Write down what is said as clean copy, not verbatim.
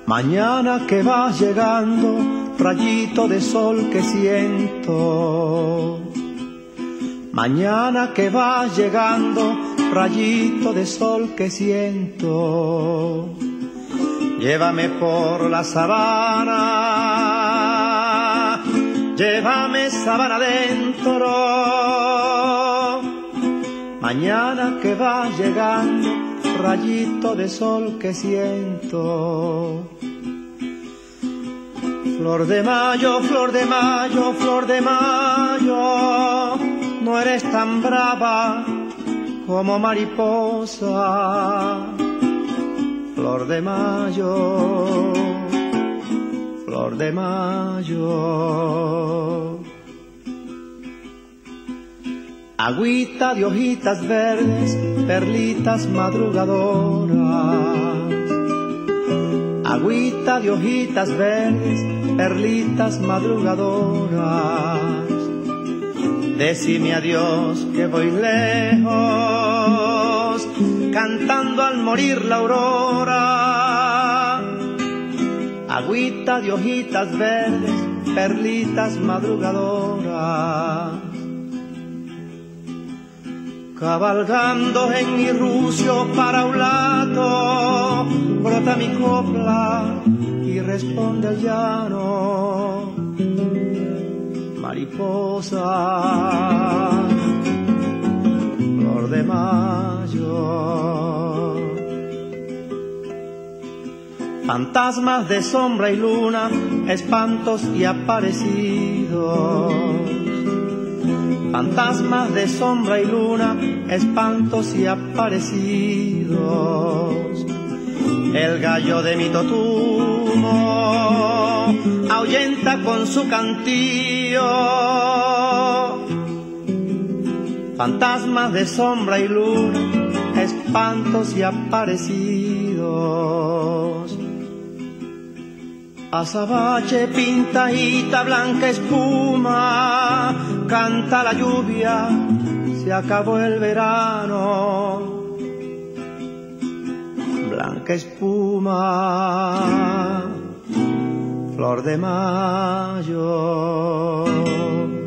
Mañana que vas llegando, rayito de sol que siento. Mañana que vas llegando, rayito de sol que siento. Llévame por la sabana, llévame sabana adentro. Mañana que vas llegando, rayito de sol que siento. Flor de mayo, flor de mayo, flor de mayo, no eres tan brava como mariposa. Flor de mayo, flor de mayo. Agüita de hojitas verdes, perlitas madrugadoras. Agüita de hojitas verdes, perlitas madrugadoras. Decime adiós que voy lejos, cantando al morir la aurora. Agüita de hojitas verdes, perlitas madrugadoras. Cabalgando en mi rucio para un lado, brota mi copla y responde al llano. Mariposa, flor de mayo. Fantasmas de sombra y luna, espantos y aparecidos. Fantasmas de sombra y luna, espantos y aparecidos. El gallo de mi totumo ahuyenta con su cantillo. Fantasmas de sombra y luna, espantos y aparecidos. Azabache, pintadita, blanca espuma, canta la lluvia, se acabó el verano. Blanca espuma, flor de mayo.